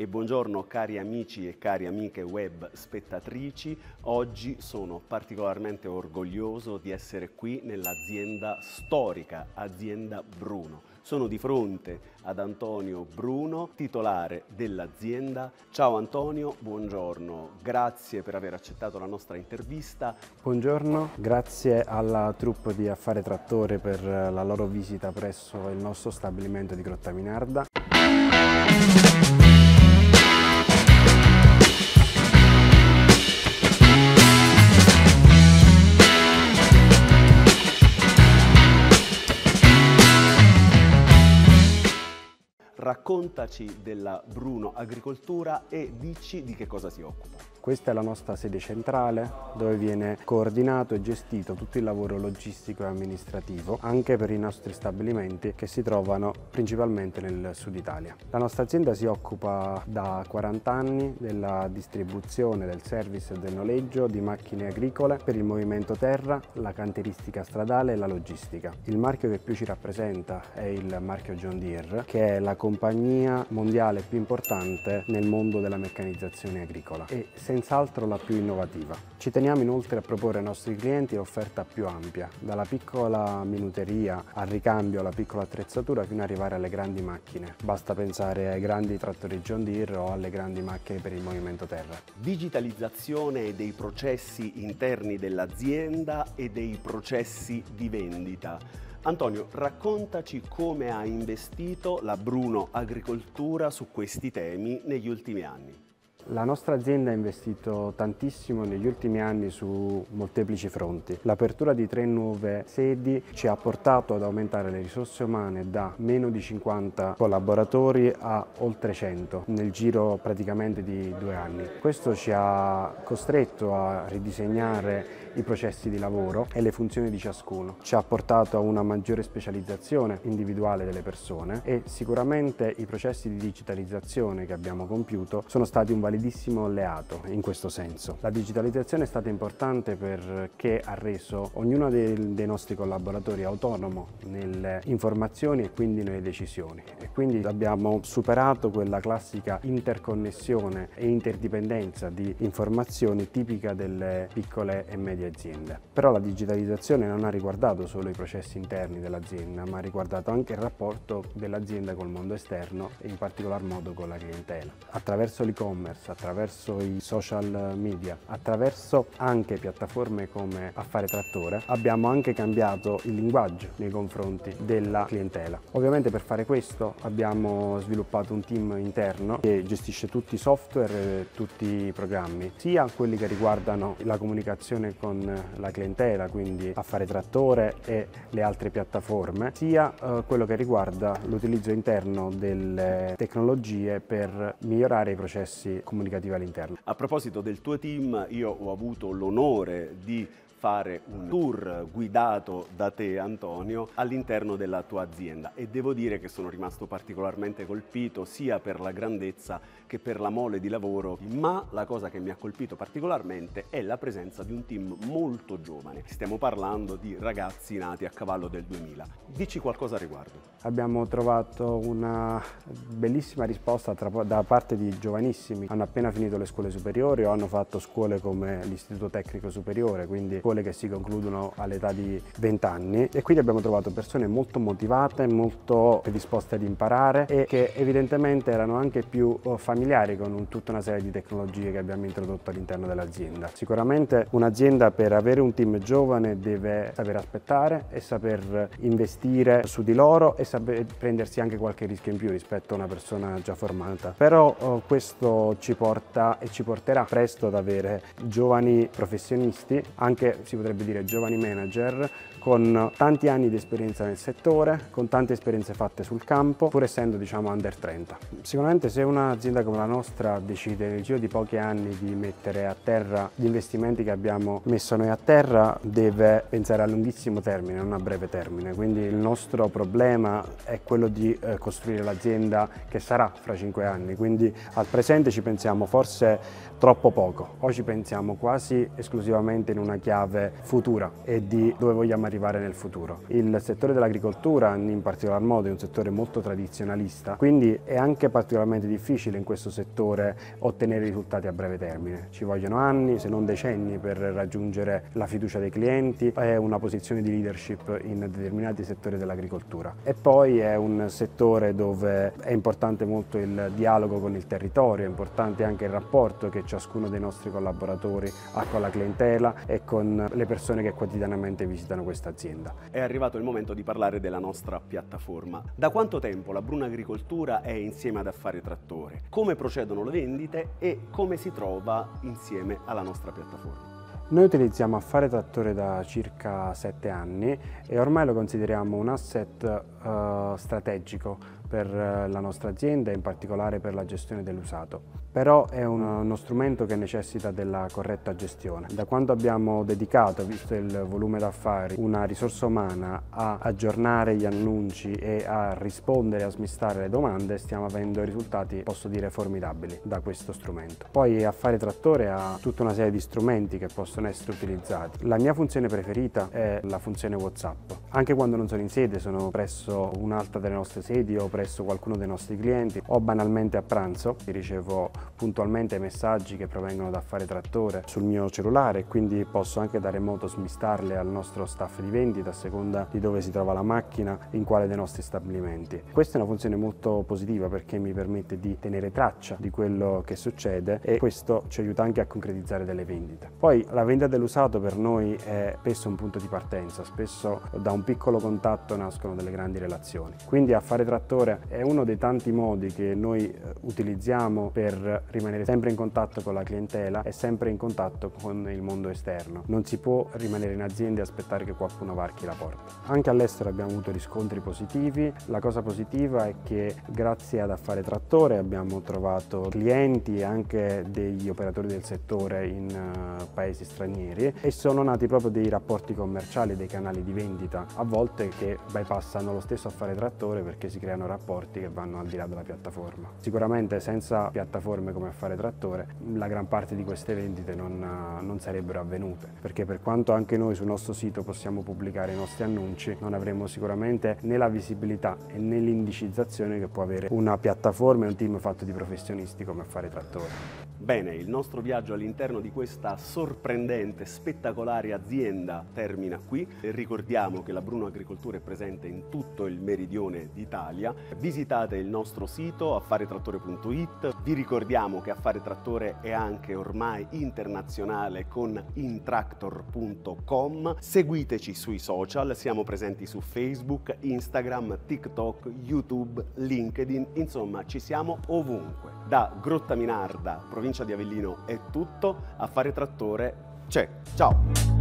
E buongiorno cari amici e cari amiche web spettatrici. Oggi sono particolarmente orgoglioso di essere qui nell'azienda storica, azienda Bruno. Sono di fronte ad Antonio Bruno, titolare dell'azienda. Ciao Antonio, buongiorno, grazie per aver accettato la nostra intervista. Buongiorno, grazie alla troupe di Affare Trattore per la loro visita presso il nostro stabilimento di Grottaminarda. Raccontaci della Bruno Agricoltura e dici di che cosa si occupa. Questa è la nostra sede centrale dove viene coordinato e gestito tutto il lavoro logistico e amministrativo anche per i nostri stabilimenti che si trovano principalmente nel sud Italia. La nostra azienda si occupa da 40 anni della distribuzione, del service e del noleggio di macchine agricole per il movimento terra, la cantieristica stradale e la logistica. Il marchio che più ci rappresenta è il marchio John Deere, che è la compagnia mondiale più importante nel mondo della meccanizzazione agricola e senz'altro la più innovativa. Ci teniamo inoltre a proporre ai nostri clienti l'offerta più ampia, dalla piccola minuteria al ricambio alla piccola attrezzatura fino ad arrivare alle grandi macchine. Basta pensare ai grandi trattori John Deere o alle grandi macchine per il movimento terra. Digitalizzazione dei processi interni dell'azienda e dei processi di vendita. Antonio, raccontaci come ha investito la Bruno Agricoltura su questi temi negli ultimi anni. La nostra azienda ha investito tantissimo negli ultimi anni su molteplici fronti. L'apertura di 3 nuove sedi ci ha portato ad aumentare le risorse umane da meno di 50 collaboratori a oltre 100 nel giro praticamente di 2 anni. Questo ci ha costretto a ridisegnare i processi di lavoro e le funzioni di ciascuno. Ci ha portato a una maggiore specializzazione individuale delle persone e sicuramente i processi di digitalizzazione che abbiamo compiuto sono stati un validissimo alleato in questo senso. La digitalizzazione è stata importante perché ha reso ognuno dei nostri collaboratori autonomo nelle informazioni e quindi nelle decisioni e quindi abbiamo superato quella classica interconnessione e interdipendenza di informazioni tipica delle piccole e medie aziende. Però la digitalizzazione non ha riguardato solo i processi interni dell'azienda, ma ha riguardato anche il rapporto dell'azienda col mondo esterno e in particolar modo con la clientela. Attraverso l'e-commerce, attraverso i social media, attraverso anche piattaforme come Affare Trattore, abbiamo anche cambiato il linguaggio nei confronti della clientela. Ovviamente per fare questo abbiamo sviluppato un team interno che gestisce tutti i software e tutti i programmi, sia quelli che riguardano la comunicazione con la clientela, quindi Affare Trattore e le altre piattaforme, sia quello che riguarda l'utilizzo interno delle tecnologie per migliorare i processi comunicativi all'interno. A proposito del tuo team, io ho avuto l'onore di fare un tour guidato da te, Antonio, all'interno della tua azienda e devo dire che sono rimasto particolarmente colpito sia per la grandezza che per la mole di lavoro, ma la cosa che mi ha colpito particolarmente è la presenza di un team molto giovane. Stiamo parlando di ragazzi nati a cavallo del 2000. Dici qualcosa a riguardo. Abbiamo trovato una bellissima risposta da parte di giovanissimi. Hanno appena finito le scuole superiori o hanno fatto scuole come l'Istituto Tecnico Superiore, quindi scuole che si concludono all'età di 20 anni e quindi abbiamo trovato persone molto motivate, molto predisposte ad imparare e che evidentemente erano anche più familiari con tutta una serie di tecnologie che abbiamo introdotto all'interno dell'azienda. Sicuramente un'azienda per avere un team giovane deve saper aspettare e saper investire su di loro e saper prendersi anche qualche rischio in più rispetto a una persona già formata. Però questo ci porta e ci porterà presto ad avere giovani professionisti, anche si potrebbe dire giovani manager, con tanti anni di esperienza nel settore, con tante esperienze fatte sul campo, pur essendo under 30. Sicuramente se un'azienda come la nostra decide nel giro di pochi anni di mettere a terra gli investimenti che abbiamo messo noi a terra, deve pensare a lunghissimo termine, non a breve termine. Quindi il nostro problema è quello di costruire l'azienda che sarà fra 5 anni, quindi al presente ci pensiamo forse troppo poco, o ci pensiamo quasi esclusivamente in una chiave futura e di dove vogliamo arrivare nel futuro. Il settore dell'agricoltura in particolar modo è un settore molto tradizionalista, quindi è anche particolarmente difficile in questo settore ottenere risultati a breve termine. Ci vogliono anni, se non decenni, per raggiungere la fiducia dei clienti e una posizione di leadership in determinati settori dell'agricoltura. E poi è un settore dove è importante molto il dialogo con il territorio, è importante anche il rapporto che ciascuno dei nostri collaboratori ha con la clientela e con le persone che quotidianamente visitano questa azienda. È arrivato il momento di parlare della nostra piattaforma. Da quanto tempo la Bruna Agricoltura è insieme ad Affare Trattore? Come procedono le vendite e come si trova insieme alla nostra piattaforma? Noi utilizziamo Affare Trattore da circa 7 anni e ormai lo consideriamo un asset strategico per la nostra azienda e in particolare per la gestione dell'usato. Però è uno strumento che necessita della corretta gestione. Da quando abbiamo dedicato, visto il volume d'affari, una risorsa umana a aggiornare gli annunci e a rispondere, a smistare le domande, stiamo avendo risultati, posso dire, formidabili da questo strumento. Poi Affare Trattore ha tutta una serie di strumenti che possono essere utilizzati. La mia funzione preferita è la funzione WhatsApp. Anche quando non sono in sede, sono presso un'altra delle nostre sedi o presso qualcuno dei nostri clienti o banalmente a pranzo, ricevo puntualmente messaggi che provengono da Affare Trattore sul mio cellulare e quindi posso anche da remoto smistarle al nostro staff di vendita a seconda di dove si trova la macchina, in quale dei nostri stabilimenti. Questa è una funzione molto positiva perché mi permette di tenere traccia di quello che succede e questo ci aiuta anche a concretizzare delle vendite. Poi la vendita dell'usato per noi è spesso un punto di partenza, spesso da un piccolo contatto nascono delle grandi relazioni. Quindi Affare Trattore è uno dei tanti modi che noi utilizziamo per rimanere sempre in contatto con la clientela e sempre in contatto con il mondo esterno. Non si può rimanere in azienda e aspettare che qualcuno varchi la porta. Anche all'estero abbiamo avuto riscontri positivi. La cosa positiva è che grazie ad Affare Trattore abbiamo trovato clienti e anche degli operatori del settore in paesi stranieri e sono nati proprio dei rapporti commerciali, dei canali di vendita, a volte che bypassano lo stesso Affare Trattore perché si creano rapporti che vanno al di là della piattaforma. Sicuramente senza piattaforme come Affare Trattore la gran parte di queste vendite non sarebbero avvenute, perché per quanto anche noi sul nostro sito possiamo pubblicare i nostri annunci, non avremo sicuramente né la visibilità e né l'indicizzazione che può avere una piattaforma e un team fatto di professionisti come Affare Trattore. Bene, il nostro viaggio all'interno di questa sorprendente, spettacolare azienda termina qui. Ricordiamo che la Bruna Agricoltura è presente in tutto il meridione d'Italia. Visitate il nostro sito affaretrattore.it. Vi ricordiamo che Affare Trattore è anche ormai internazionale con intractor.com. Seguiteci sui social, siamo presenti su Facebook, Instagram, TikTok, YouTube, LinkedIn, insomma ci siamo ovunque. Da Grottaminarda, provincia di Avellino, è tutto. Affare Trattore c'è. Ciao!